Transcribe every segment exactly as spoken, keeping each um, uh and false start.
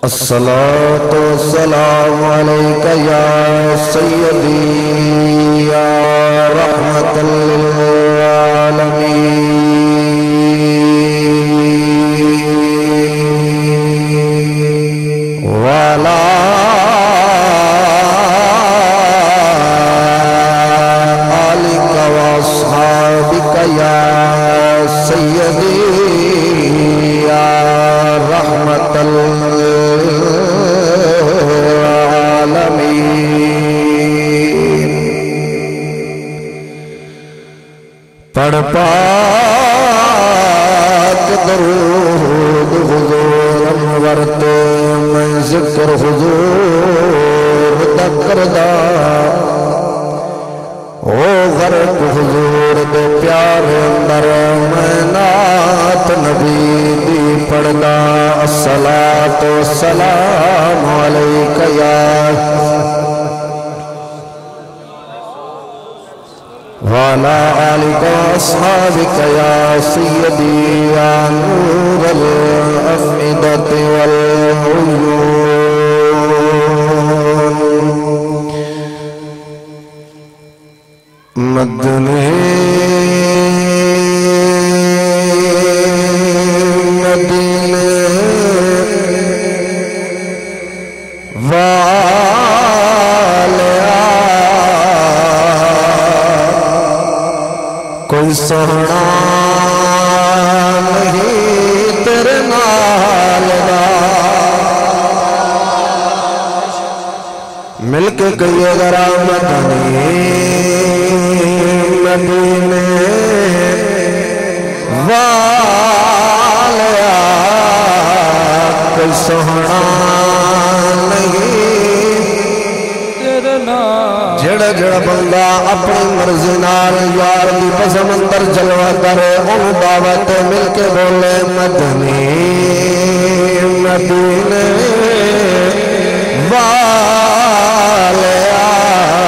الصلاة والسلام عليك يا سيدي يا رحمة للعالمين وعلى آلك وأصحابك يا سيدي يا رحمة پڑھ پاک درود حضور انورت میں ذکر حضور دکردہ او غرق حضور دے پیارے اندر میں نات نبی دی پڑھدا الصلاة والسلام علیک یا وعلى آلك وأصحابك يا سيدي يا نور الأفئدة والعيون مدني مدينة کوئی سونا نہیں تیرے نال دا مل کے کہیے ذرا مدنی مدینے والیا کوئی سونا نہیں جڑا جڑا بندہ اپنی مرضی نال یار دی پسمندر جلوہ کرے ان دعوت مل کے بولے مدنی مدینے والیا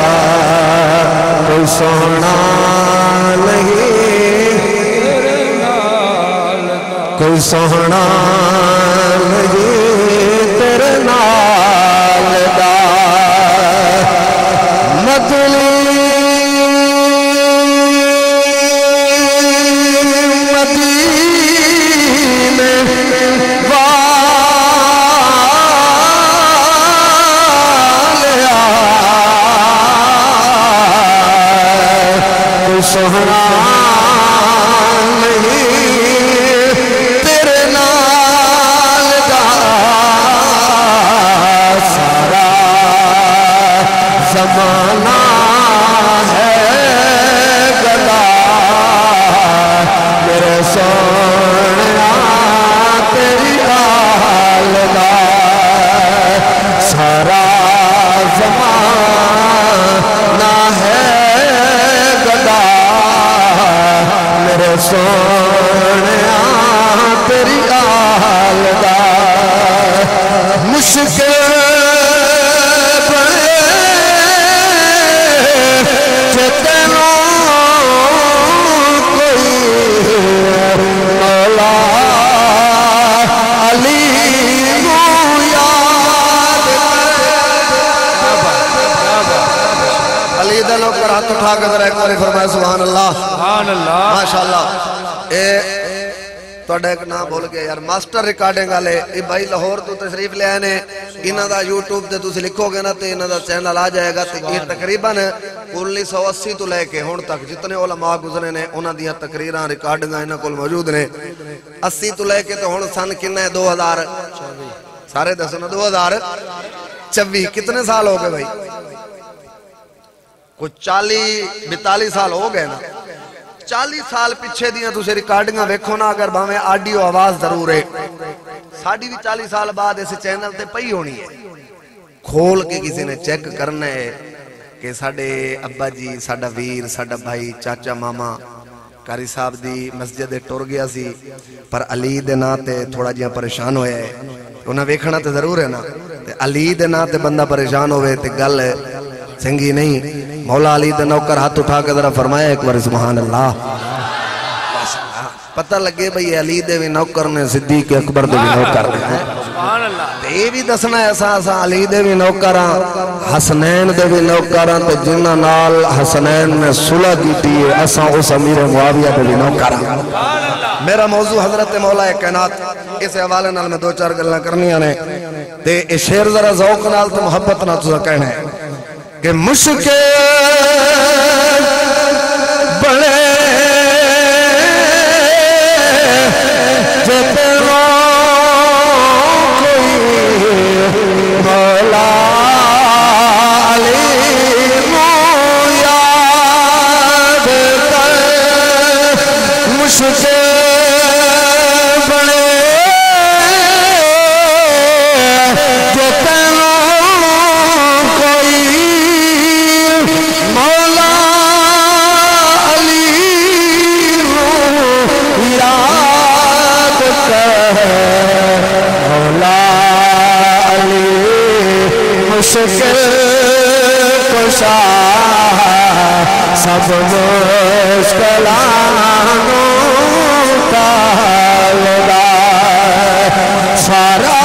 کوئی سونا نہیں کوئی سونا نہیں تیرے نال دا مدنی مدینے والیا کوئی سونا نہیں تیرے نال دا سارا زمانہ ہے گلا میرے سونا تیری آل دا سارا زمانہ ہے گلا میرے سونا تیری آل دا مشکل ہاتھ اٹھا کے ذرا ایک بار فرمائے سبحان اللہ سبحان اللہ ماشاءاللہ اے توڑا ایک نام بول گیا یار ماسٹر ریکارڈنگ آلے ای بھائی لاہور تو تشریف لے آنے انہاں دا یوٹیوب تے تُسی لکھو گے نا تے انہاں دا چینل آ جائے گا تے یہ تقریباً انیس سو اسی تو لے کے ہون تک جتنے علماء گزرے نے انہاں دیاں تقریراں ریکارڈنگاں انہاں کول موجود نے اسی تو لے کے تو ہون سن کنے دو ہزار سارے دسنا دو ہزار چوی کتنے سال ہو گئے بھائی کچھ چالی بیتالی سال ہو گئے نا چالی سال پچھے دیاں تو سے ریکارڈنگاں ویکھو نا اگر باہمیں آڈیو آواز ضرور ہے ساڑھی بھی چالی سال بعد ایسے چینل تے پئی ہونی ہے کھول کے کسی نے چیک کرنا ہے کہ ساڑھے ابا جی ساڑھا ویر ساڑھا بھائی چاچا ماما کاری صاحب دی مسجد ٹور گیا سی پر علی دے نا تے تھوڑا جیاں پریشان ہویا ہے انہاں ویکھنا تے ضرور ہے نا علی دے نا تے بندہ پریشان ہوئے تے گل سنگی نہیں مولا علی دے نوکر ہاتھ اٹھا کے ذرا فرمایا ایک بار سبحان اللہ پتہ لگے بھئی علی دے بھی نوکر نے صدیق اکبر دے بھی نوکر نے یہ بھی دسنا ہے اساں اساں علی دے بھی نوکراں حسنین دے بھی نوکراں تے جنہاں نال حسنین نے صلح کیتی ہے اساں اس امیر معاویہ دے بھی نوکراں میرا موضوع حضرت مولا کائنات اس حوالے نال میں دو چار گلاں کرنیاں نے تے اے شعر ذرا ذوق نال تے محبت نال تساں کہنا ہے کہ مشکل بڑے سب مشکلانوں کا لگا سارا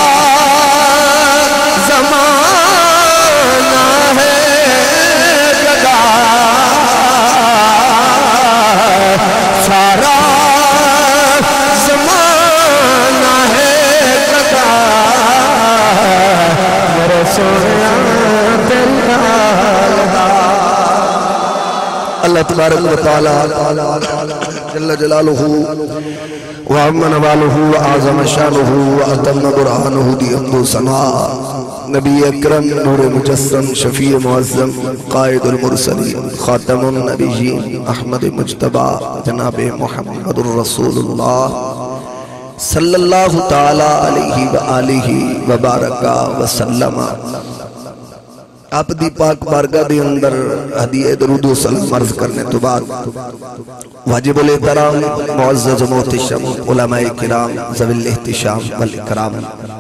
زمانہ ہے جگہ سارا زمانہ ہے جگہ میرے سویا دل کا اللہ تبارک و تعالی جل جلالہ وعم نوالہ وعظم شانہ وعظم برہانہ دی عمد و ثناء نبی اکرم نور مجسم شفیع معظم قائد المرسلین خاتم النبیین احمد مجتبہ جناب محمد الرسول اللہ صلی اللہ تعالی علیہ وآلہ وبارکہ وسلم آپ دی پاک بارگاہ دی اندر ہدیہ درود و سلام عرض کرنے تو بعد واجب الاحترام معزز و محتشم علماء کرام ذوی الاحتشام والاکرام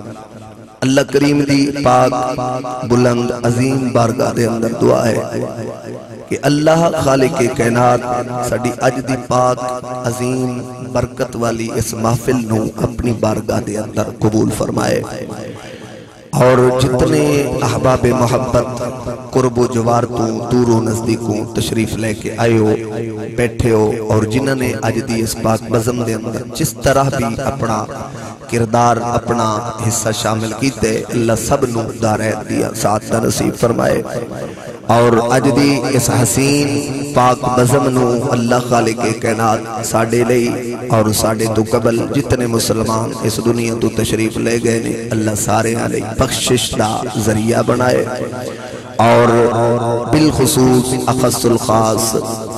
اللہ کریم دی پاک بلند عظیم بارگاہ دے اندر دعا ہے کہ اللہ خالق کائنات ساڈی اج دی پاک عظیم برکت والی اس محفل نو اپنی بارگاہ دے اندر قبول فرمائے اور جتنے احباب محبت قرب و جوار تو دور و نزدیکوں تشریف لے کے آئے ہو بیٹھے ہو اور جنہوں نے آج دی اس پاک بزم دے اندر جس طرح بھی اپنا کردار اپنا حصہ شامل کیتے اللہ سب نو دارت دیا سعادت نصیب فرمائے اور آج دی اس حسین پاک بزم نو اللہ خالق کائنات ساڑے لئی اور ساڑے تو قبل جتنے مسلمان اس دنیا تو تشریف لے گئے نے اللہ سارے علیہ بخشش دا ذریعہ بنائے اور بالخصوص اخص الخاص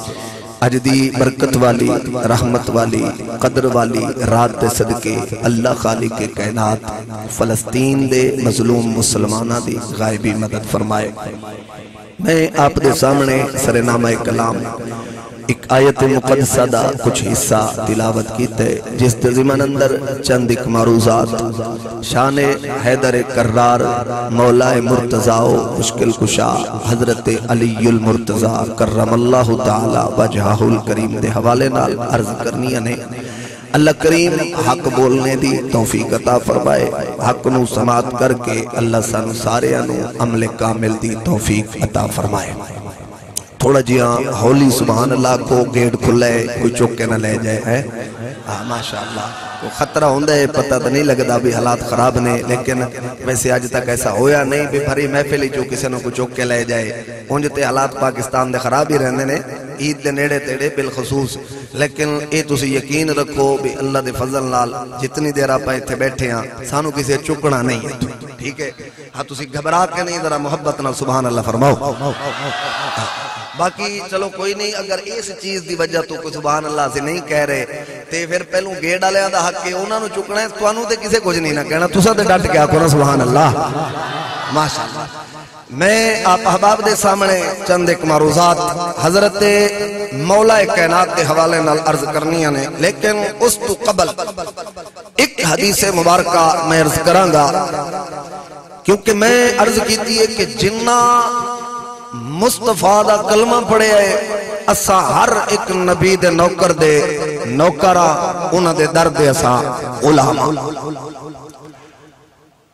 اج دی برکت والی رحمت والی قدر والی رات دے صدقے اللہ خالق کائنات فلسطین دے مظلوم مسلمانہ دی غائبی مدد فرمائے میں آپ دے سامنے سرنامہ کلام ایک آیت مقدسہ دا کچھ حصہ تلاوت کیتے جس دے ضمن اندر چند ایک معروضات شان حیدر کرار مولا مرتضیٰ مشکل کشا حضرت علی المرتضیٰ کرم اللہ تعالی وجہہ الکریم دے حوالے نال عرض کرنی نے اللہ کریم حق بولنے دی توفیق عطا فرمائے حق نو سماعت کر کے اللہ سانو سارے انو عمل کامل دی توفیق عطا فرمائے تھوڑا جیاں ہولی سبحان اللہ کو گیٹ کھلا ہے کوئی چوکے نہ لے جائے ہے ماشاءاللہ کو خطرہ ہوندہ ہے پتہ تو نہیں لگتا بھی حالات خراب نے لیکن ویسے آج تک ایسا ہویا نہیں بھی بھری محفلی جو کسی نے کو چوکے لے جائے انجھتے حالات پاکستان دے خراب ہی رہنے نے عید دے نیڑے تیڑے بالخصوص لیکن اے تسی یقین رکھو بھی اللہ دے فضل نال جتنی دیر آپ ایتھے بیٹھے ہیں سانو کسی چکنا نہیں ہے ٹھیک ہے ہاں تسی گھبرا کے نہیں ذرا محبت نال سبحان اللہ فرماؤ باقی چلو کوئی نہیں اگر اس چیز دی وجہ تو کوئی سبحان اللہ سے نہیں کہہ رہے تے پھر پہلوں گیڑ ڈالے دا حق کے انہوں نے چکنا ہے تو انہوں تے کسے کچھ نہیں نہ کہنا تو ساتھ ڈٹ کے آکو نا سبحان اللہ ماشاءاللہ میں آپ احباب دے سامنے چند ایک معروضات حضرت مولا کائنات دے حوالے نال عرض کرنی نے لیکن اس تو قبل ایک حدیث مبارکہ میں عرض کروں گا کیونکہ میں عرض کیتی ہے کہ جنہ مصطفیٰ دا کلمہ پڑھے ہے اسا ہر ایک نبی دے نوکر دے نوکرہ انہ دے درد اسا علامہ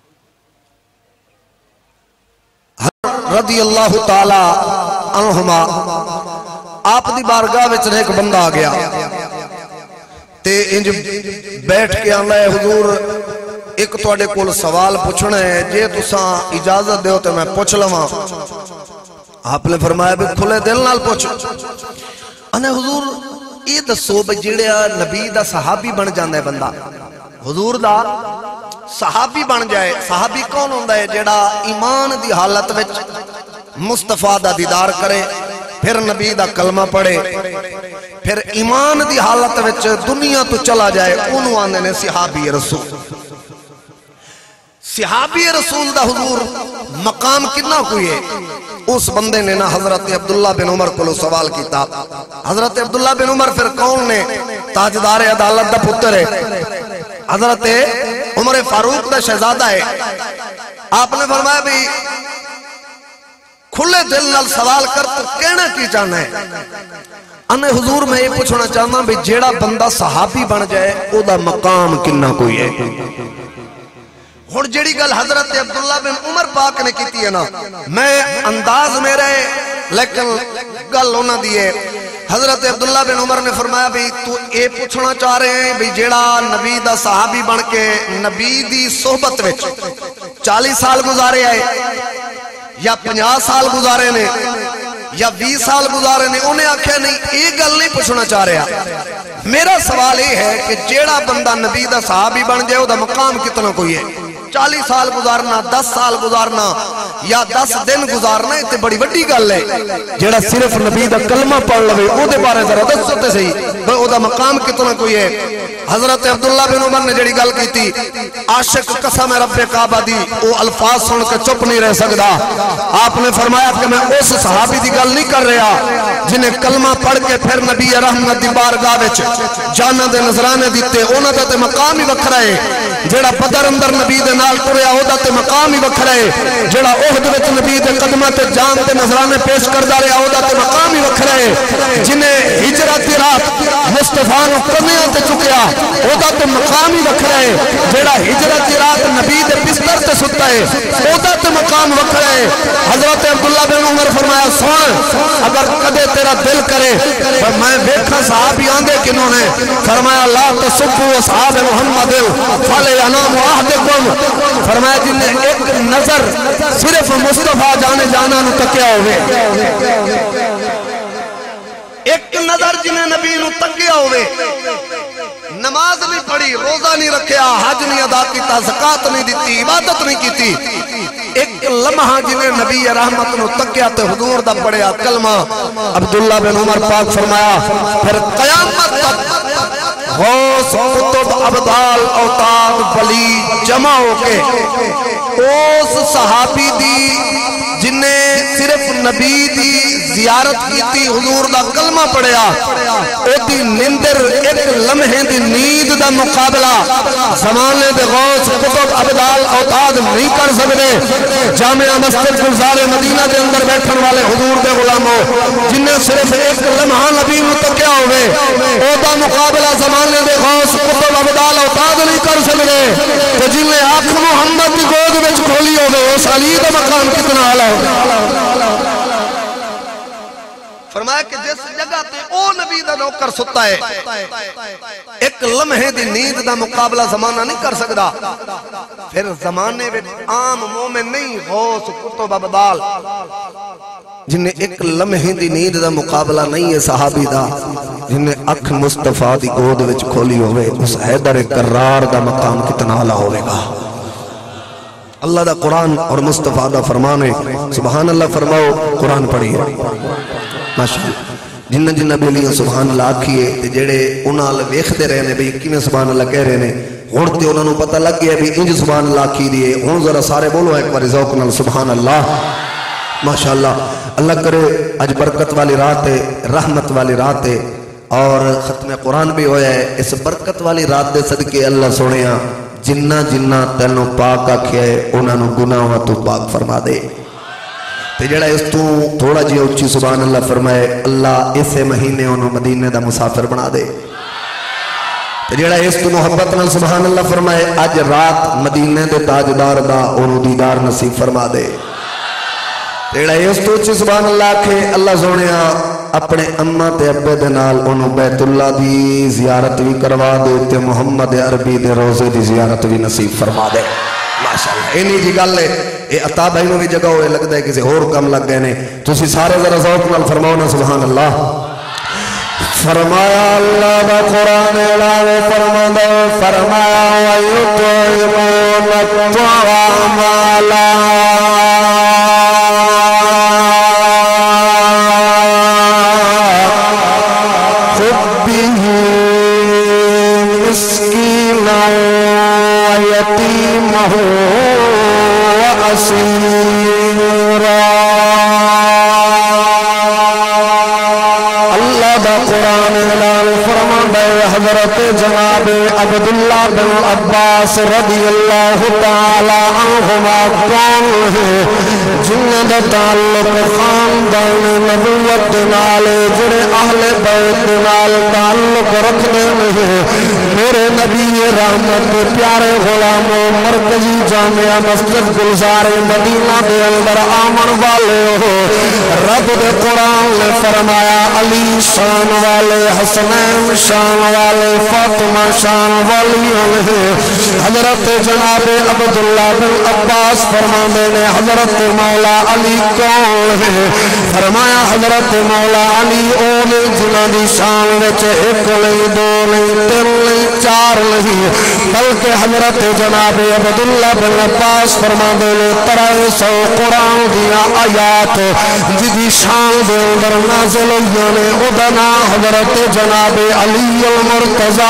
رضی اللہ تعالی عنہما آپ دی بارگاہ وچ ایک بندہ آ گیا تے انج بیٹھ کے آندا ہے حضور ایک تواڈے کول سوال پوچھنا ہے جے تساں اجازت دیو تے میں پوچھ لواں آپ نے فرمایا بھی کھلے دل نال پوچھ انے حضور یہ دسو بھئی جڑا نبی دا صحابی بن جاندا ہے بندہ حضور دا صحابی بن جائے صحابی کون ہوندا ہے جڑا ایمان دی حالت وچ مصطفیٰ دا دیدار کرے پھر نبی دا کلمہ پڑھے پھر ایمان دی حالت وچ دنیا تو چلا جائے انہوں آندے نے صحابی رسول صحابی رسول دا حضور مقام کتنا کوئی ہے اس بندے نے نا حضرت عبداللہ بن عمر کو سوال کیتا حضرت عبداللہ بن عمر پھر کون نے تاجدار عدالت دا پتر ہے حضرت عمر فاروق دا شہزادہ ہے آپ نے فرمایا بھی کھلے دل نال سوال کر تو کہنا کی چاہنا ہے انے حضور میں یہ پوچھنا چاہنا بھی جیڑا بندہ صحابی بن جائے او دا مقام کنا کوئی ہے ہن جیڑی گل حضرت عبداللہ بن عمر پاک نے کیتی ہے نا میں انداز میرے لیکن گل ہونا دیئے حضرت عبداللہ بن عمر نے فرمایا بھی تو اے پوچھنا چاہ رہے ہیں بھی جیڑا نبی دا صحابی بن کے نبی دی صحبت وچ چالیس سال گزارے آئے یا پنجاہ سال گزارے نے یا بیس سال گزارے نے انہیں آکھے نہیں ایک گل نہیں پوچھنا چاہ رہا میرا سوال یہ ہے کہ جیڑا بندہ نبی دا صحابی بن جائے وہ دا مقام کتنا کوئی ہے چالیس سال گزارنا دس سال گزارنا یا دس دن گزارنا یہ بڑی وڈی گل ہے جیڑا صرف نبی دا کلمہ پڑھ لوے او دے بارے ذرا دستے صحیح بھئی او دا مقام کتنا کوئی ہے حضرت عبداللہ بن عمر نے جڑی گل کی تھی عاشق قسم رب کعبہ دی او الفاظ سن کے چپ نہیں رہ سکتا آپ نے فرمایا کہ میں اس صحابی دی گل نہیں کر رہا جنہیں کلمہ پڑھ کے پھر نبی رحمت دی بارگاہ وچ جانا دے نظرانے دیتے انہاں دا تے مقام ہی وکھرا ہے جڑا بدر اندر نبی دے نال ٹریا او دا تے مقام ہی وکھرا ہے جڑا احد وچ نبی دے قدماں تے جان تے نظرانے پیش کردا رہیا او دا تے مقام ہی وکھرا ہے جنہیں ہجرت دی رات مصطفیٰ نو کمیاں تے چکیا او دا تے مقام ہی وکھرا ہے جڑا ہجرت دی رات نبی دے بستر تے ستا ہے او دا تے مقام وکھرا ہے حضرت عبداللہ بن عمر فرمایا سن اگر کدے تیرا دل کرے میں ویکھاں صحابی آندے کنوں نے فرمایا لا تسبوا اصحاب محمد فلینام احدکم فرمایا جن نے ایک نظر صرف مصطفیٰ جانے جانا نو تکیا ہوئے ایک نظر جنہیں نبی نو تکیا ہوئے نماز نہیں پڑھی روزہ نہیں رکھیا حج نہیں ادا کیتا زکاة نہیں دیتی عبادت نہیں کیتی ایک لمحہ جنہیں نبی رحمت نو تکیا تے حضور دا پڑھیا کلمہ عبداللہ بن عمر پاک فرمایا پھر قیامت تک غوث قطب عبدال اوتاد ولی جمع ہو کے اس صحابی دی جنہیں صرف نبی دی زیارت کیتی حضور دا کلمہ پڑھیا او دی نندر ایک لمحے دی نیند دا مقابلہ زمانے دے غوث قطب عبدال اوتاد نہیں کر سکتے جامعہ مسجد گلزار مدینہ دے اندر بیٹھن والے حضور دے غلاموں جنہیں صرف ایک لمحہ نبی متقیا ہوئے او دا مقابلہ زمانے دے غوث قطب عبدال اوتاد نہیں کر سکتے تو جنہیں آنکھ محمد دی گود وچ کھولی ہوئے اس علی دا مقام کتنا علا ہوگا فرمایا کہ جس جگہ تے او نبی دا نوکر ستا ہے ایک لمحے دی نیند دا مقابلہ زمانہ نہیں کر سکتا پھر زمانے میں عام مومن نہیں غوث قطب عبدال جنہیں ایک لمحے دی نیند دا مقابلہ نہیں ہے صحابی دا جنہیں اکھ مصطفیٰ دی گود وچ کھولی ہوئے اس حیدر کرار دا مقام کتنا علا ہوئے گا اللہ دا قرآن اور مصطفیٰ دا فرمانے سبحان اللہ فرماؤ قرآن پڑھی ہے ماشاءاللہ جنہ جنہ بیلیاں سبحان اللہ آکھیے جڑے انہاں اللہ ویکھتے رہے نے بھئی کیویں سبحان اللہ کہہ رہے نے ہن تے انہاں نوں پتہ لگ گیا بھی انج سبحان اللہ آکھی دیے ہن ذرا سارے بولو ایک بار ذوق نال سبحان اللہ ماشاءاللہ اللہ کرے اج برکت والی رات ہے رحمت والی رات ہے اور ختم قرآن بھی ہویا ہے اس برکت والی رات دے صدقے اللہ سونیا جنہ جنہ تینوں پاک آکھیا ہے انہاں نوں گناہاں تو پاک فرما دے تے جڑا اس تو تھوڑا جی اچھی سبحان اللہ فرمائے اللہ اسے مہینے انہوں مدینے دا مسافر بنا دے تے جڑا اس تو محبت نال سبحان اللہ فرمائے اج رات مدینے دے تاجدار دا انہوں دیدار نصیب فرما دے تیڑا اس تو چی سبحان اللہ کہ اللہ سونے اپنے اممہ تے ابے دے نال انہوں بیت اللہ دی زیارت بھی کروا دے تے محمد عربی دے روزے دی زیارت بھی نصیب فرما دے ماشاءاللہ اینی جی گل ہے اے عطا بھائی نو بھی جگہ ہوئے لگ دے کسی اور کم لگ گئے نے تسی سارے ذرا ذوق نال فرماؤ نا سبحان اللہ فرمایا اللہ دا قرآن اعلان فرما دے فرمایا وَيُطْعِمُونَ الطَّعَامَ عَلَىٰ جناب عبداللہ بن عباس رضی اللہ تعالی عنہما کون ہے جنہ دا تعلق خاندان نبوت نالے جڑے اہل بیت نال تعلق رکھنے میں میرے نبی رحمت پیارے غلاموں مرکزی جامعہ مسجد گلزار مدینہ دے اندر آمن والے ہو رب دے قرآن نے فرمایا علی شان والے حسنین شان والے فاطمہ شان والی حضرت جناب عبداللہ بن عباس فرمانے نے حضرت مولا علی کون ہے فرمایا حضرت مولا علی اونے جنہ دی شان وچے ایک نہیں دو نہیں تین نہیں چار نہیں بلکہ حضرت جناب عبداللہ بن عباس فرمانے نے ترائے سو قرآن دیا آیات جدی شان دے اندر نازل ہونے ادنا حضرت جناب علی المرتضی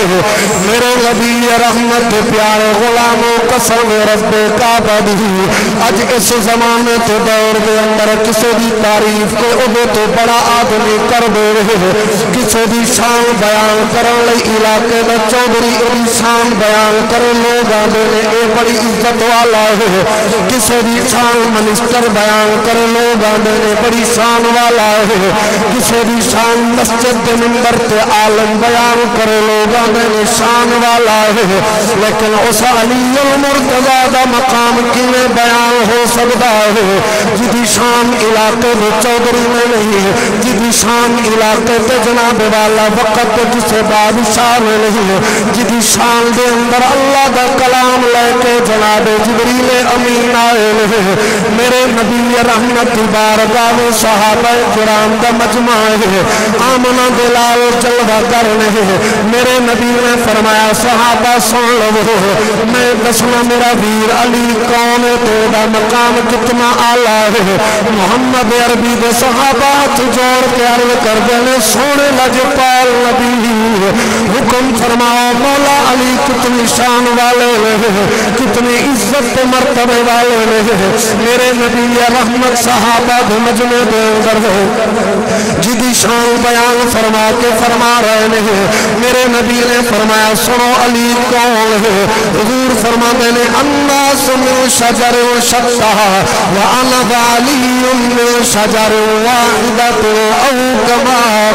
میرے نبی رحمت پیارے غلاموں قسم رب کعبہ دی اج اس زمانے تو دور دے اندر کسی بھی تعریف کو ادھے تو بڑا آدمی کر دے رہے کسی بھی شان بیان کرن لئی علاقے میں چودری اری شان بیان کرن لوگ آدھے نے اے بڑی عزت والا ہے کسی بھی شان منسٹر بیان کرن لوگ آدھے نے بڑی شان والا ہے کسی بھی شان مسجد دے منبر تے عالم بیان کرن لوگ آدھے نے شان والا ہے لیکن اس علی المرتضی دا مقام کینے بیان ہو سکتا ہے جدی شان علاقے میں چودری میں نہیں ہے جدی شان علاقے تے جناب والا وقت جسے بادشاہ میں نہیں ہے جدی شان دے اندر اللہ دا کلام لے کے جناب جبریل امین آئے ہیں میرے نبی رحمت بارگاہ میں صحابہ کرام دا مجمع ہے آمنہ دلال جلوہ کرنے ہیں میرے نبی نے فرمایا صحابہ سن لو میں دسنا میرا ویر علی کون ہے تیرا مقام کتنا آلہ ہے محمد عربی دے صحابہ جوڑ کے عرض کر دینے سونے لجپال نبی حکم فرماؤ مولا علی کتنی شان والے ہیں کتنی عزت مرتبے والے ہیں میرے نبی رحمت صحابہ دے مجمع دے اندر ہے جدی شان بیان فرما کے فرما رہے ہیں میرے نبی نے فرمایا سنو علی کون ہے حضور فرما دینے الناس من شجر شتہ وَأَنَا عَلِيٌّ مِّن شَجَرٍ وَاحِدَةٍ أَوْ كَمَا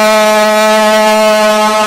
قَالَ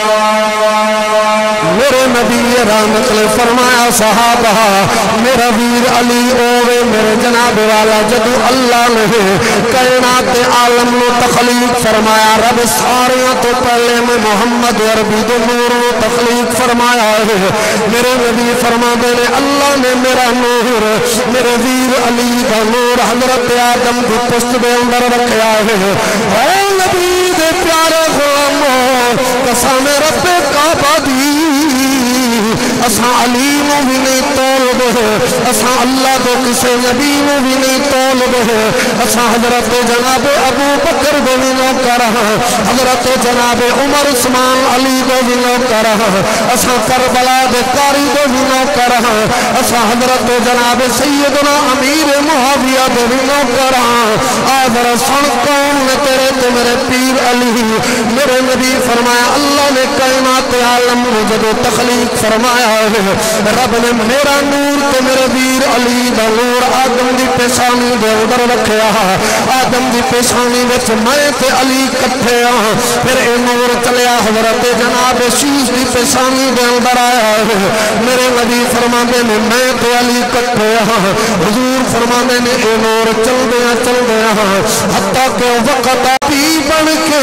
میرے نبی رحمت نے فرمایا صحابہ میرا ویر علی اوے میرے جناب والا جدو اللہ نے کائنات عالم نو تخلیق فرمایا رب ساریاں تو پہلے میں محمد عربی دو نور نو تخلیق فرمایا ہے میرے نبی فرما دے اللہ نے میرا نور میرے ویر علی دا نور حضرت آدم کی پشت دے اندر رکھیا ہے اے نبی دے پیارے غلاموں قسم رب کعبہ دی اساں علی نو بھی نہیں تول دے اساں اللہ دے کسے نبی نو بھی نہیں تول دے اساں حضرت جناب ابو بکر دے بھی نو کرا حضرت جناب عمر عثمان علی دے بھی نو کرا اساں کربلا دے قاری دے بھی نو کرا اساں حضرت جناب سیدنا امیر معاویہ دے بھی نو کرا آدھر سن کون نے تیرے تے میرے پیر علی میرے نبی فرمایا اللہ نے کائنات عالم نے جدو تخلیق فرمایا ہے رب نے میرا نور تے میرے ویر علی دا نور آدم دی پیشانی دے اندر رکھیا آدم دی پیشانی وچ میں تے علی کٹھے آ پھر اے نور چلیا حضرت جناب شیش دی پیشانی دے اندر آیا ہے میرے نبی فرماندے نے میں تے علی کٹھے آ حضور فرمانے نے اے نور چل دیا چل دیا حتیٰ کہ وقت آبی بن کے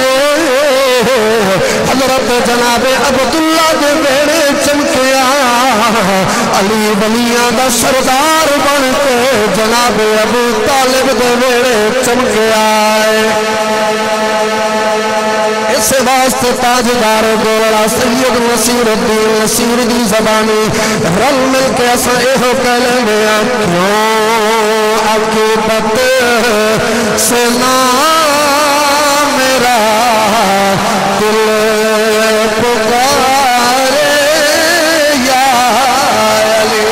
حضرت جناب عبداللہ دے بیڑے چمکیا علی ولیاں دا سردار بن کے جناب ابو طالب دے بیڑے چمکیا اس واسطے تاجدار گولڑا سید نصیر الدین نصیر دی زبانی رل مل کے اسا ایہو کہہ لیں گے کیوں عاقبت سے نہ میرا دل پکارے یا علی.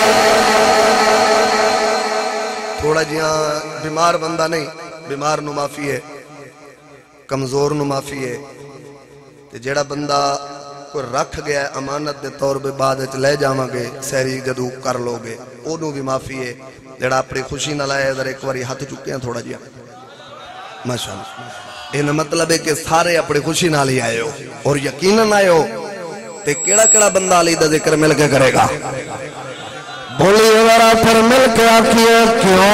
تھوڑا جہاں بیمار بندہ نہیں، بیمار نو معافی ہے، کمزور نو معافی ہے، تے جیڑا بندہ کوئی رکھ گیا ہے امانت دے طور پہ بعد وچ لے جاواں گے سہری جدو کر لو گے اونوں بھی معافی ہے. جیڑا اپنی خوشی نہ لائے ادھر ایک باری ہاتھ چکے ہیں تھوڑا جہا ماشاءاللہ. یہ مطلب ہے کہ سارے اپنی خوشی نال ہی آئے ہو اور یقیناً آئے ہو تے کیڑا کیڑا بندہ علی دا ذکر مل کے کرے گا. بولیے ذرا پھر مل کے آکھیے کیوں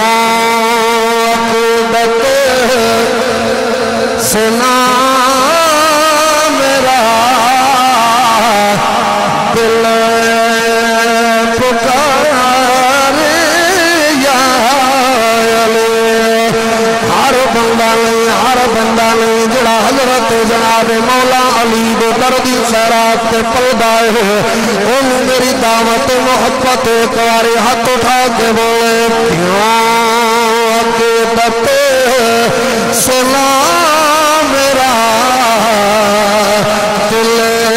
عاقبت سے نہ میرا دل پکارے یا علی. ہر بندہ نہیں ہر بندہ نہیں جڑا حضرت جناب مولا علی دے دردی خیرات تے پلدا ہے ان میری دعوت محبت ایک باری ہاتھ اٹھا کے بولے کیوں عاقبت سے نہ میرا دل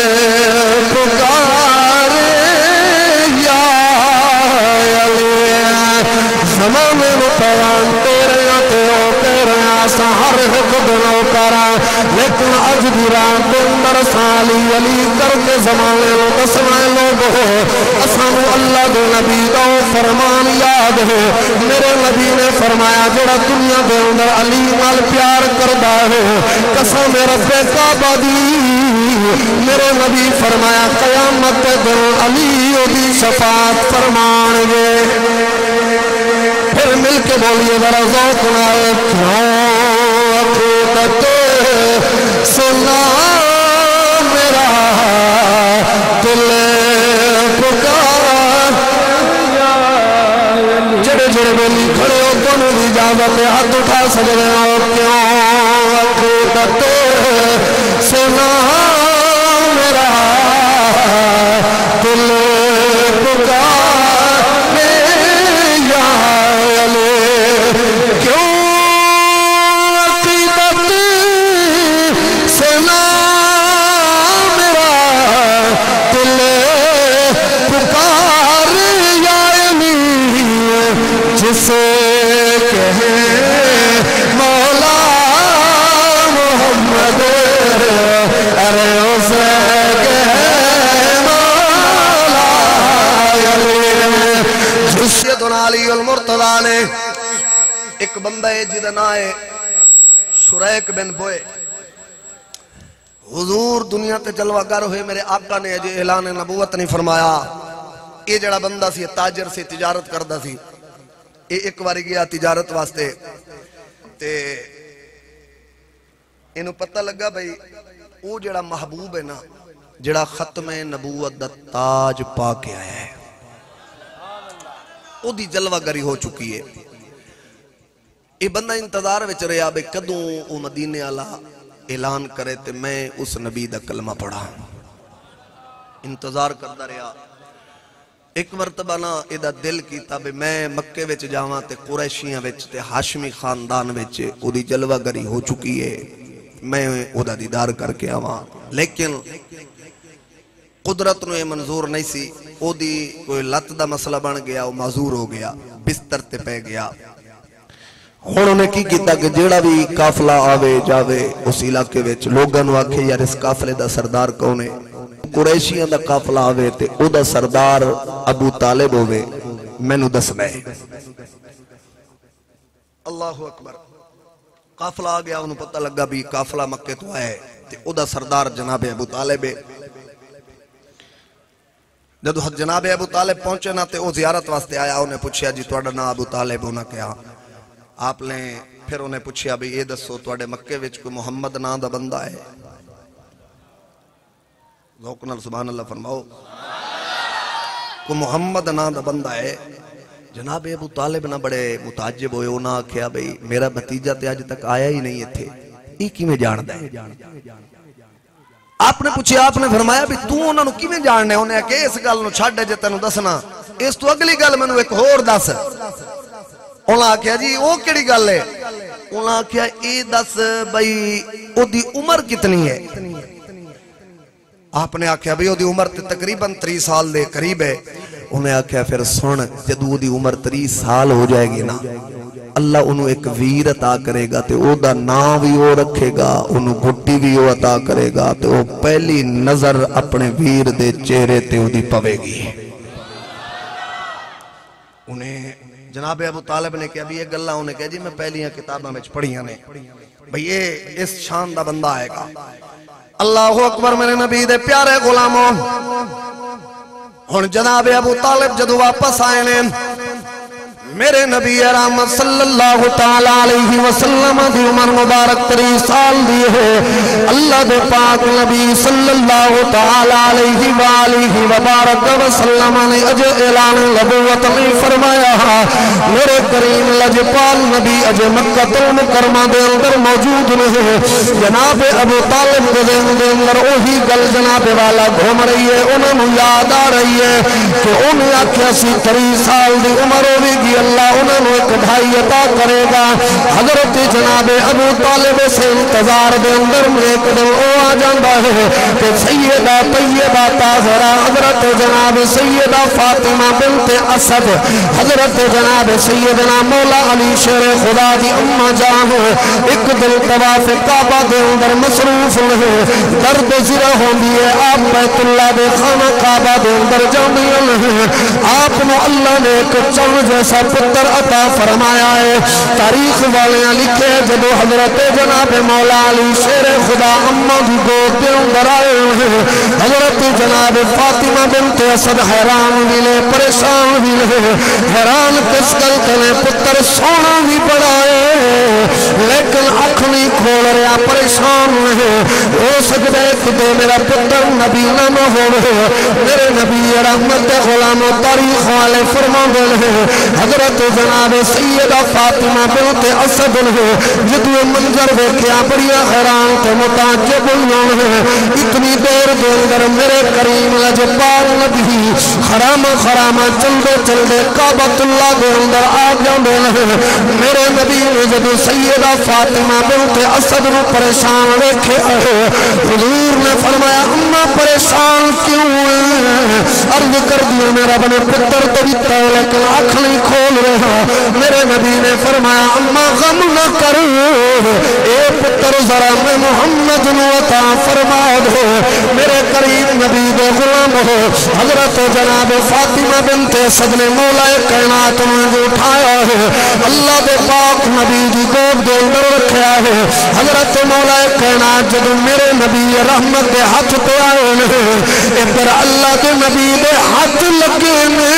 پکارے یا علی. زمانے میں پیغام تیرے آتے ہو تیرے آسا ہر حق دنوں کرا لیکن اج دی رات اندر سالی علی کر کے زمانے میں دسوائے لوگ ہو اسانو اللہ دے نبی دا فرمان یاد ہے. میرے نبی نے فرمایا جڑا دنیا دے اندر علی نال پیار کردا ہے قسم رب کعبہ دی میرے نبی فرمایا قیامت دے دن علی دی شفاعت فرمان گے. پھر مل کے بولیے ذرا ذوق نال کیوں عاقبت سے نہ میرا دل پکار. جڑے جڑے بولی کھڑے ہو دونوں دی اجازت ہے ہاتھ اٹھا سکتے ہو کیوں عاقبت سے نہ میرا دل پکارے یا علی. کیوں عاقبت سے نہ میرا دل پکارے یا علی. جسے کہے مولا محمد ارے اسے کہے مولا علی. سیدنا علی المرتضی نے ایک بندہ ہے جدا نام ہے شریک بن بوئے. حضور دنیا تے جلوہ گر ہوئے میرے آقا نے اجے اعلان نبوت نہیں فرمایا. یہ جڑا بندہ سی تاجر سے تجارت کردا سی. یہ ایک باری گیا تجارت واسطے تے انہوں پتہ لگا بھئی وہ جڑا محبوب ہے نا جڑا ختم نبوت دا تاج پا کے آیا ہے وہ دی جلوہ گری ہو چکی ہے. یہ بندہ انتظار وچ رہا بے کدوں وہ مدینے والا اعلان کرے تے میں اس نبی دا کلمہ پڑھا. انتظار کرتا رہا. ایک مرتبہ نا ایدہ دل کیتا بے میں مکے وچ جاواں تے قریشیاں وچ تے ہاشمی خاندان وچ او دی جلوہ گری ہو چکی ہے میں او دا دیدار کر کے آواں. لیکن قدرت نو یہ منظور نہیں سی. او دی کوئی لت دا مسئلہ بن گیا وہ معذور ہو گیا بستر تے پہ گیا. انہوں نے کی کیتا کہ جیڑا بھی قافلہ آوے جاوے اس علاقے وچ لوگاں نو آکھے یار اس قافلے دا سردار کون ہے. قریشیاں دا قافلہ آوے تے او دا سردار ابو طالب ہوئے میں نو دس میں. اللہ اکبر. قافلہ آ گیا انہوں پتہ لگا بھی قافلہ مکے تو آئے تے او دا سردار جناب ابو طالب ہے. جدو جناب ابو طالب پہنچے نا تے او زیارت واسطے آیا، انہیں پوچھیا جی توڑا نا ابو طالب ہونا کیا؟ آپ نے پھر انہیں پوچھیا بھی یہ دسو توڑے مکے وچ کوئی محمد نا دا بندہ ہے؟ ذوقنا سبحان اللہ فرماؤ، کوئی محمد نا دا بندہ ہے؟ جناب ابو طالب نہ بڑے متعجب ہوئے، انہاں کہا بھئی میرا بھتیجا تے آج تک آیا ہی نہیں تھے، یہ کی میں جاندہ ہے؟ آپ نے پوچھے، آپ نے فرمایا بھی تو انہوں نے کی میں جاننے؟ انہیں کہ اس گل نو چھاڑ دے جتے نو دسنا، اس تو اگلی گل میں نو ایک ہور دس۔ انہاں کہا جی وہ کیڑی گل ہے؟ انہاں کہا اے دس بھئی او دی عمر کتنی ہے؟ آپ نے آکھیا بھئی او دی عمر تقریباً تری سال دے قریب ہے۔ انہیں آکھیا پھر سن جدو دی عمر تری سال ہو جائے گی نا، اللہ انہوں ایک ویر عطا کرے گا تے او دا نام بھی او رکھے گا، انہوں گھٹی بھی او عطا کرے گا تے او پہلی نظر اپنے ویر دے چہرے تے او دی پوے گی۔ انہیں جناب ابو طالب نے کہا بھی یہ گلہ انہیں کہا جی میں پہلیاں کتابہ میں پڑھیاں نے بھئی یہ اس شان دا بندہ آئے گا۔ اللہ اکبر میرے نبی دے پیارے غلاموں، ہن جناب ابو طالب جدو واپس آئے نے، میرے نبی رحمت صلی اللہ تعالیٰ علیہ وسلم دی عمر مبارک تری سال دی ہے۔ اللہ دے پاک نبی صلی اللہ تعالیٰ علیہ وآلہ وبارک وسلم نے اج اعلان نبوت میں فرمایا، میرے کریم لجپال نبی اج مکہ المکرمہ دے اندر موجود نہیں، جناب ابو طالب دے دے اندر وہی گل جناب والا گھوم رہی ہے، انہوں نے یاد آ رہی ہے کہ انہیں آکھیا سی تری سال دی عمر ہوئی گی، اللہ انہوں نے ایک بھائی عطا کرے گا۔ حضرت جناب ابو طالب سے انتظار دے اندر میں ایک دن او آ جاندہ ہے کہ سیدہ طیبہ طاہرہ حضرت جناب سیدہ فاطمہ بنت اسد، حضرت جناب سیدنا مولا علی شیر خدا دی امہ جان ایک دل طواف کعبہ دے اندر مصروف نہیں، درد زرہ ہوں بھی ہے، آپ بیت اللہ دے خانہ کعبہ دے اندر جاندیاں نہیں، آپ نے اللہ نے ایک چل جیسا پتر عطا فرمایا ہے۔ تاریخ والیاں لکھے جب حضرت جناب مولا علی شیر خدا امہ دی گود دے اندر آئے ہیں، حضرت جناب فاطمہ بنت اسد حیران بھی لے پریشان بھی لے، حیران کس گل کنے پتر سونا بھی بڑا ہے لیکن اکھ نہیں کھول رہا، پریشان نہیں، ہو سکتا ہے کہ میرا پتر نبی نہ ہو۔ میرے نبی رحمت غلام تاریخ والے فرما دے حضرت جناب سیدہ فاطمہ بنت اسد نے جدو منظر دیکھیا بڑیا حیران تے متعجب ہوئے، اتنی دیر دے اندر میرے کریم لجپال نبی خرام خرام چلدے چلدے کعبۃ اللہ دے اندر آ جاندے نے۔ میرے نبی نے جدو سیدہ فاطمہ بنت اسد نو پریشان دیکھے، حضور نے فرمایا اماں پریشان کیوں ہے؟ عرض کر دیا میرا بنے پتر تو بھی تو لیکن آنکھ نہیں کھول رہا۔ میرے نبی نے فرمایا اماں غم نہ کرو، اے پتر ذرا میں محمد نو عطا فرما دو۔ میرے قریب نبی دے غلام ہو حضرت جناب فاطمہ بنت اسد نے مولا کائنات میں اٹھایا ہے، اللہ دے پاک نبی دی گود دے اندر رکھا ہے۔ حضرت مولا کائنات جب میرے نبی رحمت دے ہاتھ پہ آئے نے، ادھر اللہ دے نبی دے ہاتھ لگے نے،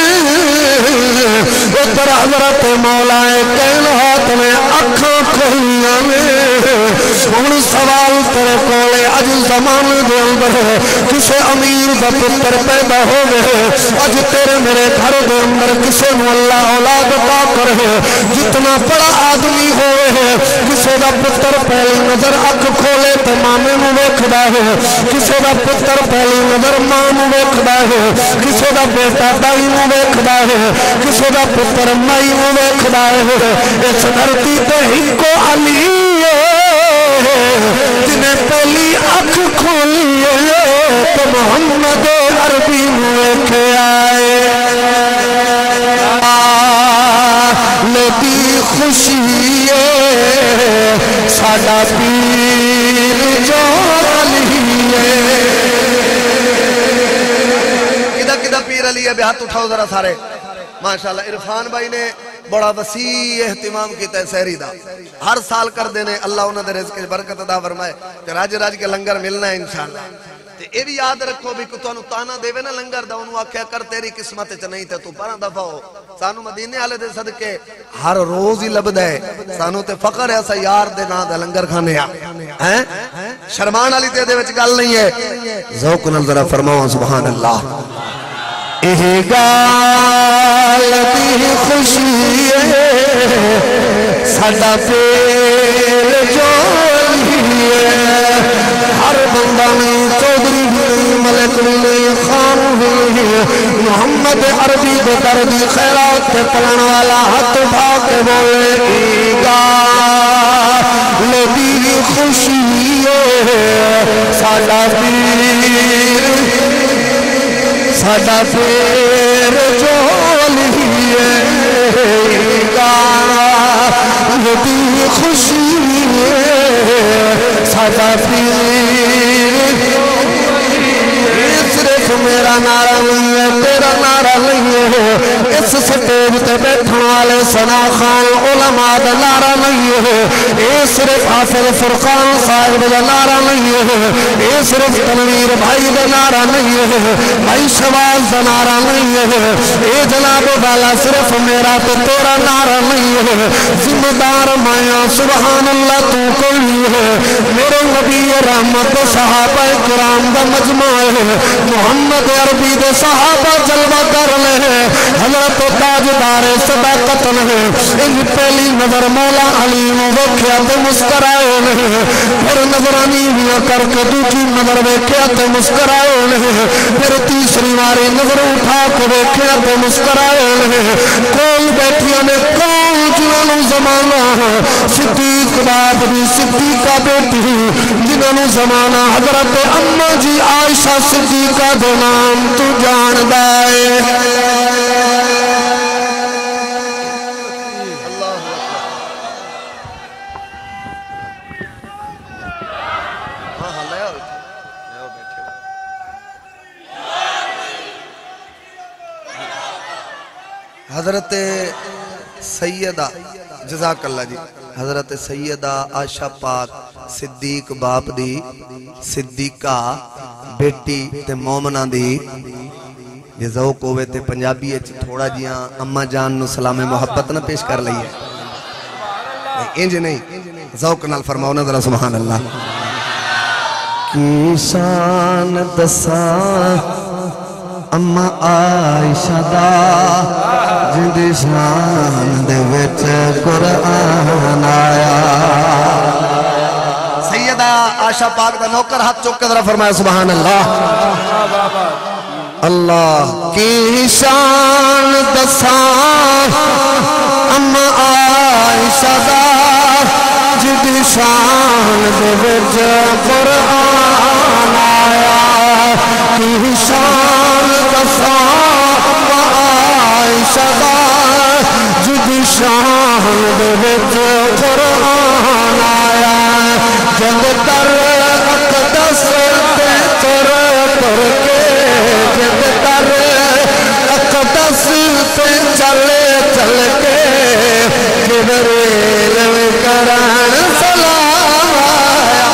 ادھر حضرت مولا کائنات میں اکھاں کھولیاں نے۔ ہن سوال تیرے کولے اج زمان دے اندر کسے امیر دا پتر پیدا ہو گئے، اج تیرے میرے گھر دے اندر کسے نو اللہ اولاد عطا کرے، جتنا بڑا آدمی ہوئے کسے دا پتر پہلی نظر اکھ کھولے تے مامے نو ویکھدا ہے، کسے دا پتر پہلی نظر ماں نو ویکھدا ہے، کسے دا بیٹا دائی نو ویکھدا ہے، کسے دا پتر مائی نو ویکھدا ہے۔ اس دھرتی تے ہکو علی جنہیں پہلی اکھ کھولی تو محمد عربی نو ویکھے آئے، لدی خوشی ساڈا پیر جو علی ہے۔ کدھا کدھا پیر علی ہے؟ ہاتھ اٹھاؤ ذرا سارے۔ ماشاءاللہ عرفان بھائی نے بڑا وسیع اہتمام کیتا ہے سحری دا، ہر سال کر دینے، اللہ انہوں نے رزق برکت عطا فرمائے کہ راج راج کے لنگر ملنا ہے انشاءاللہ۔ یہ بھی یاد رکھو بھی کہ تو انہوں تانا دے نا لنگر دا انہوں آکھیا کر تیری قسمت چ نہیں تے تو پرہ دفع ہو سانو مدینے والے دے صدقے ہر روز ہی لبدا ہے سانو تے فخر ہے اسا یار دے نا دا لنگر کھانے آ ہیں شرمان والی تے دے وچ گل نہیں ہے ذوق نال ذرا فرماؤ سبحان اللہ اے گال دی خوشی ہے ساڈا پیر جولی ہے ہر بندہ نہیں چودھری بھی ملک بھی نہیں خان بھی محمد عربی دے دردی خیرات کے پلن والا ہاتھ اٹھا کے بولے گال دی خوشی ہے ساڈا پیر ساڈا پیر جولی ہے گال دی خوشی ہے ساڈا پیر صرف میرا نعرہ نہیں ہے تیرا نعرہ نہیں ہے اس سٹیج تے بیٹھن والے ثنا خان علماء دا نعرہ نہیں ہے اے صرف حافظ فرقان صاحب دا نعرہ نہیں ہے اے صرف تنویر بھائی دا نعرہ نہیں ہے بھائی شواز دا نعرہ نہیں ہے اے جناب والا صرف میرا تے تیرا نعرہ نہیں ہے ذمہ دار مایا سبحان اللہ تو کوئی ہے میرے نبی رحمت صحابہ کرام دا مجمع ہے محمد عربی دے صحابہ جلوہ کر لے حضرت تاجدار صداقت نے ان پہلی نظر مولا علی نو ویکھیا تے مسکرائے نے پھر نظرانی ہویا کر کے دوسری نظر ویکھیا تے مسکرائے نے پھر تیسری باری نظر اٹھا کے ویکھیا تے مسکرائے نے کول بیٹھیاں نے کول جنہاں نو زمانہ صدیق باپ دی صدیقہ بیٹی جنہاں نو زمانہ حضرت اماں جی عائشہ صدیقہ دے نام تو جان دائے حضرت سیدہ جزاک اللہ جی حضرت سیدہ عائشہ پاک صدیق باپ دی صدیقہ بیٹی تے مومنہ دی یہ ذوق ہوئے تے پنجابی اچھ تھوڑا جیاں اممہ جان نو سلام محبت نہ پیش کر لئی ہے انج نہیں ذوق نال فرماؤ نظرہ سبحان اللہ کی شان دسان اممہ عائشہ دا جدی شان دے وچ قرآن آیا سیدہ عائشہ پاک دا نوکر ہاتھ چوک کے ذرا فرمایا سبحان اللہ اللہ کی شان دسان اممہ عائشہ دا جدی شان دے وچ قرآن آیا کی شان دسان عائشہ دا جدی شان دے وچ قرآن آیا جنگ در اقدس تے تر پر کے جنگ در اقدس تے چلے چل کے جبریل کرن سلام آیا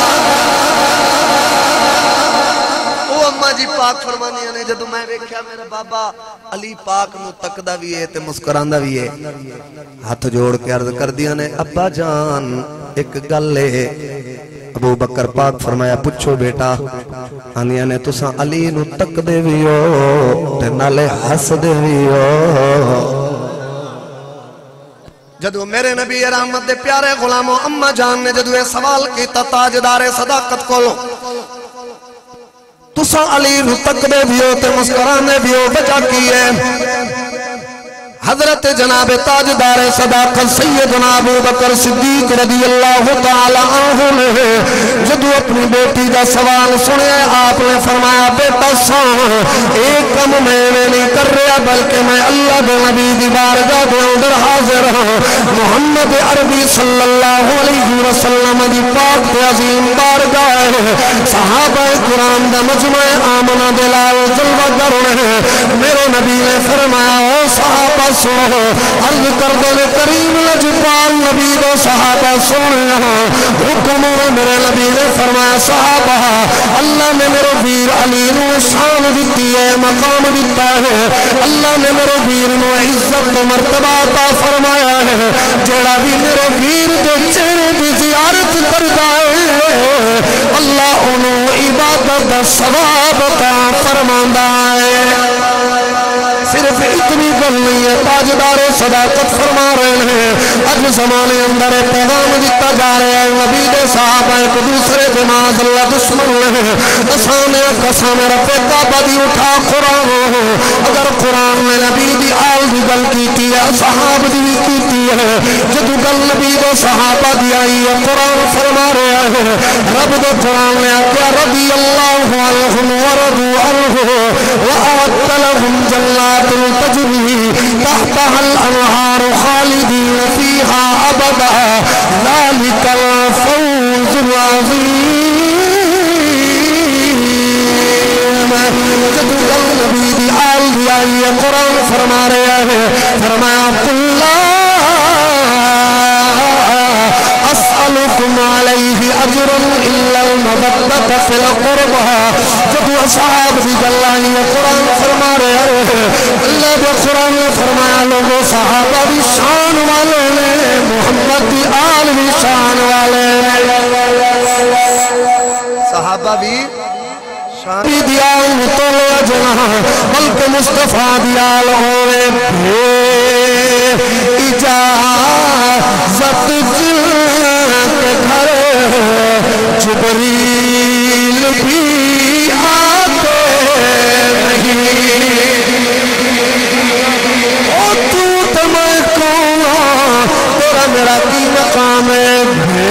او اممہ جی پاک فرمانی نے جدو میں ویکھیا میرا بابا علی پاک نو تکدا بھی ہے تے مسکراندا بھی ہے ہاتھ جوڑ کے عرض کر دیا نے ابا جان ایک گل ہے ابو بکر پاک فرمایا پچھو بیٹا آنیا نے تساں علی نو تک دے بھی ہو تے نالے ہس دے بھی ہو جدو میرے نبی رحمت دے پیارے غلاموں اممہ جان نے جدو یہ سوال کیتا تاجدار صداقت کولو تساں علی نو تک دے بھی ہو تے مسکرانے بھی ہو وجہ کی ہے حضرت جناب تاجدار صداقت سیدنا ابو بکر صدیق رضی اللہ تعالی عنہ نے جدو اپنی بیٹی دا سوال سنے آپ نے فرمایا بیٹا سان ایک کم میں نہیں کر رہا بلکہ میں اللہ دے نبی دی بارگاہ دے اندر حاضر ہوں محمد عربی صلی اللہ علیہ وسلم دی پاک تے عظیم بارگاہ صحابہ کرام دا مجمع آمنہ دلال جلوہ گر میرے نبی نے فرمایا او صحابہ سنو عرض کر دے کریم لجپال نبی دے صحابہ سنو حکم میرے نبی نے فرمایا صحابہ اللہ نے میرے ویر علی نو شان دیتی ہے مقام دیتا ہے اللہ نے میرے ویر نو عزت و مرتبہ عطا فرمایا ہے جڑا بھی میرے ویر دے چہرے دی زیارت کرتا ہے اللہ انہوں عبادت دا ثواب عطا فرماندا ہے صرف اتنی گل نہیں ہے تاجدار صداقت فرما رہے ہیں اج زمانے اندر پیغام دیتا جا رہا ہے نبی دے صحابہ ایک دوسرے کے ماذ اللہ دشمن ہیں اسانے قسم رب کعبہ دی اٹھا قرآن ہو اگر قرآن میں نبی دی آل دی گل کیتی ہے صحاب دی بھی کیتی ہے جدو گل نبی دے صحابہ دی آئی ہے قرآن فرما رہا ہے رب دے قرآن نے آکیا رضی اللہ عنہم وردو عنہ وآت لهم جلات تجري تحتها الأنهار خالدين فيها أبدا ذلك الفوز العظيم جدو النبي دی آل دی آئی قرآن فرما رہا ہے فرمایا اللہ أسألكم عليه أجرا إلا المودة في القربى جب اصحاب دی گلائی قرآن فرما رہے ہیں اللہ دے قرآن نے فرمایا لوگوں صحابہ بھی شان والے نے محمد دی آل بھی شان والے صحابہ بھی شان دی آل تو جنا بلکہ مصطفیٰ دی آل ہوئے اجازت کے گھر جبریل بھی آتے نہیں او تو تمہیں کون تیرا میرا کی مقام ہے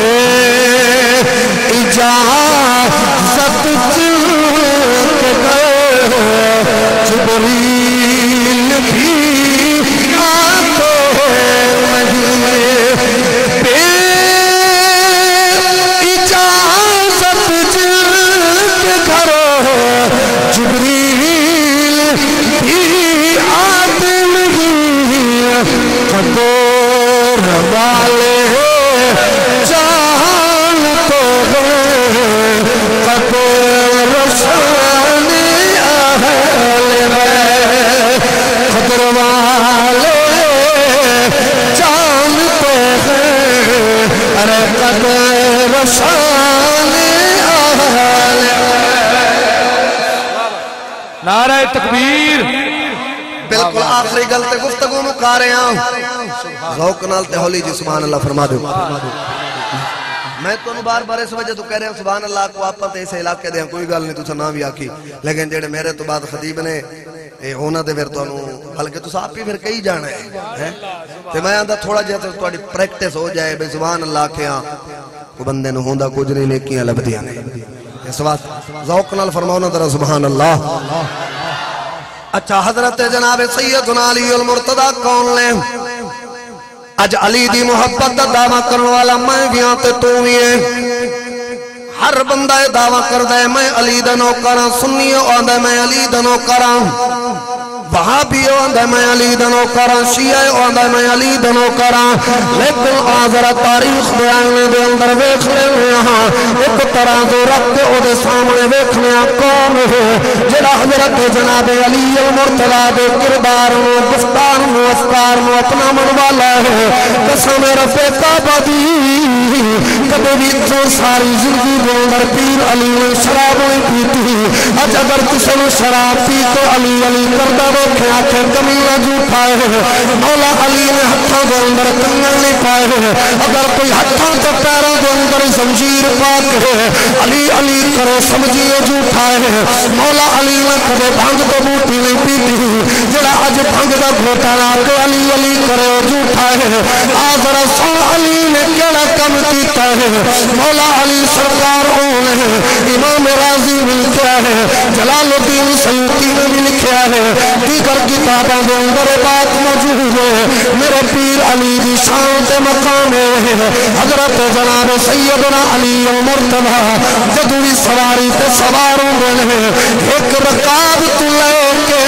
اجازت کے گھر جبریل بھی آتے نہیں جبریل بھی آتے نہیں قدر والے جانتے ہیں قدر شان اہل میں قدر والے جانتے ہیں ارے قدر شان اہل نعرہ تکبیر بالکل آخری گل تے گفتگو مکا رہے ہیں ذوق نال تے ہولی جی سبحان اللہ فرما دو میں تو بار بار اس وجہ تو کہہ رہے ہیں سبحان اللہ کو آپ تے اسے علاقے دے کوئی گل نہیں تو نہ بھی آکی لیکن جڑے میرے تو بعد خطیب نے اے ہونا دے پھر تانوں بلکہ تو آپ ہی پھر کئی جانا ہے تے میں آندا تھوڑا جہا تے تہاڈی پریکٹس ہو جائے بے سبحان اللہ کے ہاں کو بندے نو ہوندا کچھ نہیں نیکیاں لبدیاں نے اس واسطے ذوق نال فرماؤ نا ذرا سبحان اللہ اچھا حضرت جناب سیدنا علی المرتضی کون لے اج علی دی محبت دا دعویٰ کرنے والا میں بھی آتے تو بھی ہے ہر بندہ دعویٰ کر دے میں علی دا نوکراں سنی آندے میں علی دا نوکراں وہابی آندے میں علی دا نوکراں شیعہ آندے میں علی دا نوکراں لیکن آذر تاریخ بیانے دے اندر ویکھ لے یہاں ایک طرح دو رکھ دے او دے سامنے ویکھنے کون ہے جڑا حضرت جناب علی المرتضی دے کردار نو گفتار نو افکار نو اپنا من والا ہے قسم رب کعبہ دی کبھی بھی تو ساری زندگی دے اندر پیر علی نے شراب نہیں پیتی اج اگر کسی نے شراب پی تو علی علی کردہ روکے آکھے کمیلہ جھوٹا ہے مولا علی نے ہتھاں دے اندر کنگن نہیں پائے ہیں اگر کوئی ہتھاں تو پیروں دے اندر زنجیر پاک ہے علی علی کرے سمجھیے جھوٹا ہے مولا علی نے کبھی بھنگ تو بوٹی نہیں پیتی جڑا اج بھنگ دا گھوٹا لا کے علی علی کرے جھوٹا ہے آج رسول علی نے کیڑا کم کیتا ہے مولا علی سرکار اون ہے امام راضی بھی لکھا ہے جلال الدین سیوطی نے بھی لکھا ہے دیگر کتابوں کے اندر بات موجود ہے میرے پیر علی دی شان تے مقام ہے حضرت جناب سیدنا علی المرتضی جدوی سواری تے سواروں میں ایک رکاب تو لے کے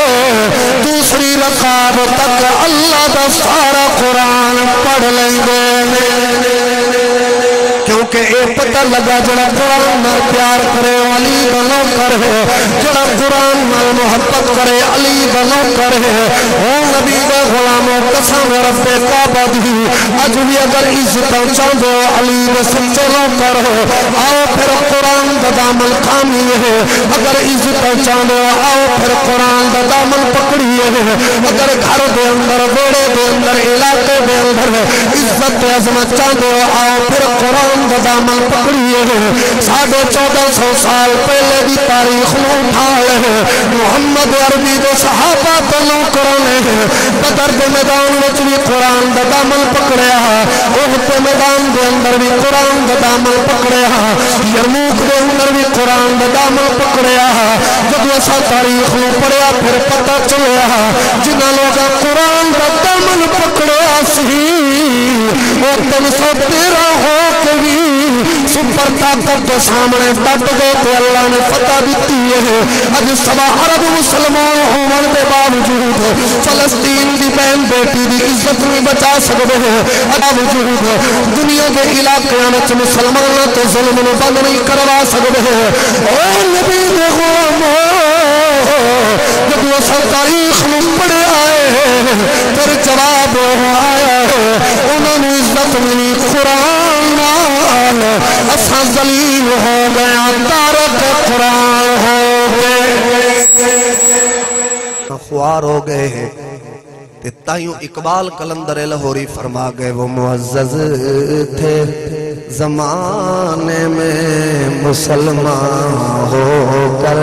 دوسری رکعت تک اللہ دا سارا قرآن پڑھ لیں گے کیونکہ اے پتہ لگا جڑا قرآن نال پیار کرے علی دا نوکر ہے جڑا قرآن نال محبت کرے علی دا نوکر ہے او نبی دا غلام قسم رب کعبہ دی اج بھی اگر عزت چاہندے ہو علی دا سچے نوکر ہو آؤ پھر قرآن دا دامن تھامیے ہے اگر عزت چاہندے ہو آؤ پھر قرآن دا دامن پکڑیے ہے اگر گھر دے اندر بیڑے دے اندر علاقے دے اندر عزت عظمت چاہندے ہو آؤ پھر قرآن دا دامن پکڑیے ہیں ساڑھے چودہ سو سال پہلے دی تاریخ میں اٹھا لے محمد عربی دے صحابہ تنوں کرانے ہیں بدر دے میدان وچ بھی قرآن دا دامن پکڑیا احد دے میدان دے اندر بھی قرآن دا دامن پکڑیا یرموک دے اندر بھی قرآن دا دامن پکڑیا جب ایسا تاریخ میں پڑھیا پھر پتہ چلیا جنہ لوگا قرآن دا دامن پکڑیا سی وہ تن سو تیرہ ہو کے بھی سپر طاقت کے سامنے ڈٹ گئے تھے اللہ نے فتح دیتی ہے اج سبا عرب مسلمان ہونے کے باوجود فلسطین کی بہن بیٹی کی عزت نہیں بچا سکتے ہیں باوجود دنیا کے علاقے میں مسلمانوں تو ظلم نے بند نہیں کروا سکتے ہیں او نبی دے غلامو جب وہ سب تاریخ میں پڑے آئے پھر جواب آیا ہے انہوں نے عزت ملی قرآن اساں ذلیل ہو گیا تارک قرآن ہو گئے خوار ہو گئے ہیں تائیوں اقبال قلندر لاہوری فرما گئے وہ معزز تھے زمانے میں مسلمان ہو کر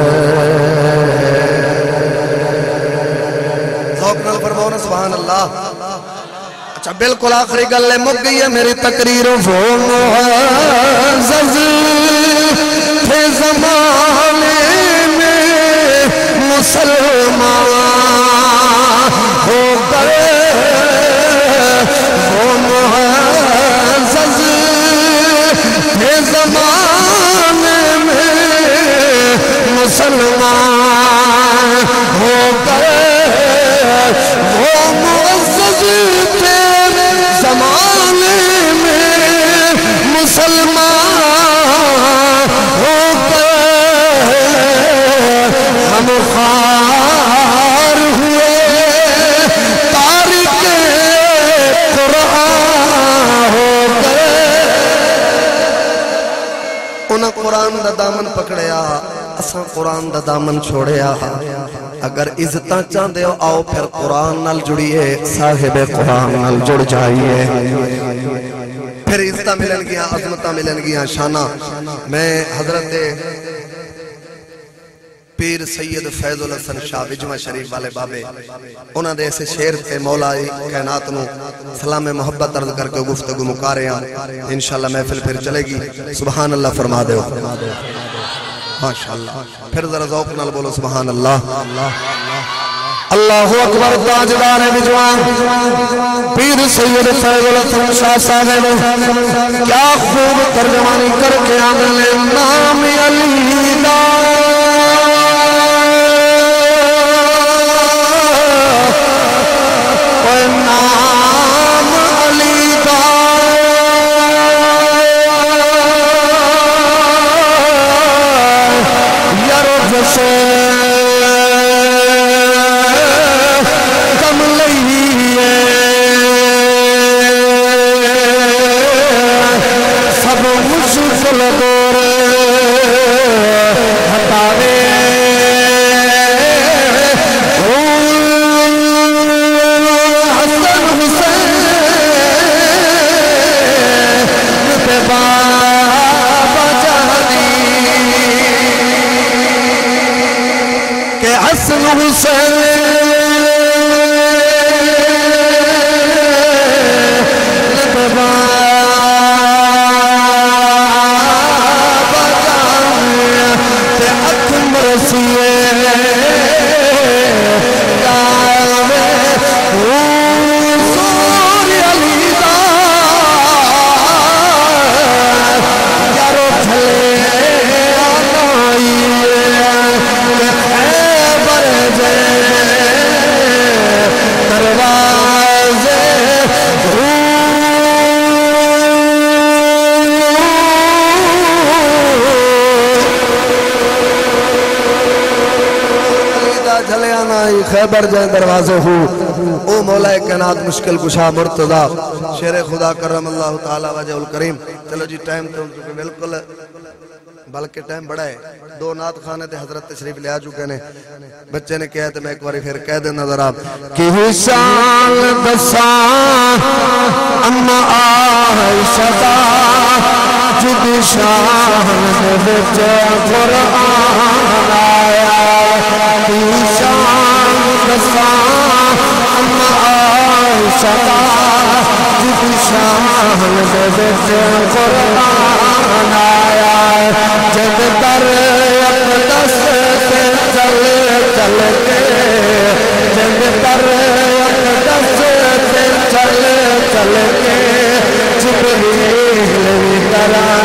ذوق نال فرماؤ نا سبحان اللہ اچھا بالکل آخری گلے مک گئی ہے میری تقریر وہ معزز تھے زمانے میں مسلمان ہو گئے وہ معزز تھے زمانے میں مسلمان ہو گئے وہ معزز تھے زمانے میں مسلمان ہو گئے ہم خوار ہوئے تارک قرآن ہو گئے انہاں قرآن دا دامن پکڑیا اساں قرآن دا دامن چھوڑیا اگر عزتاں چاہندے ہو آؤ پھر قرآن نال جڑیے صاحب قرآن نال جڑ جائیے پھر عزتاں ملن گیا عظمتاں ملن گیا شانہ میں حضرت پیر سید فیض الحسن شاہ وجمہ شریف والے بابے انہاں دے ایسے شیر تے مولا کائنات نو سلام محبت عرض کر کے گفتگو مکارے ہیں انشاءاللہ محفل پھر چلے گی سبحان اللہ فرما دے ماشاءاللہ پھر ذرا ذوق نال بولو سبحان اللہ اللہ اکبر تاجدار وجوان پیر سید فیض الحسن شاہ صاحب کیا خوب ترجمانی کر کے آمنے نام علی دا نام علی دا یرد سے کم لئیے سب مشکل دورے خیبر جائیں دروازے ہو او مولا کائنات مشکل کشا مرتضی شیر خدا کرم اللہ تعالی وجہ الکریم. چلو جی ٹائم تو بالکل بلکہ ٹائم بڑا ہے. دو نعت خانے تے حضرت تشریف لے آ چکے نے. بچے نے کہا تو میں ایک باری پھر کہہ دینا ذرا کہ شان دساں اما عائشہ جد شان وچ قرآن آیا. کہ شان دساں اما عائشہ جد شان وچ قرآن آیا. جد در اقدس سے چل چل کے جد در اقدس سے چل چل کے جبریل بھی طرح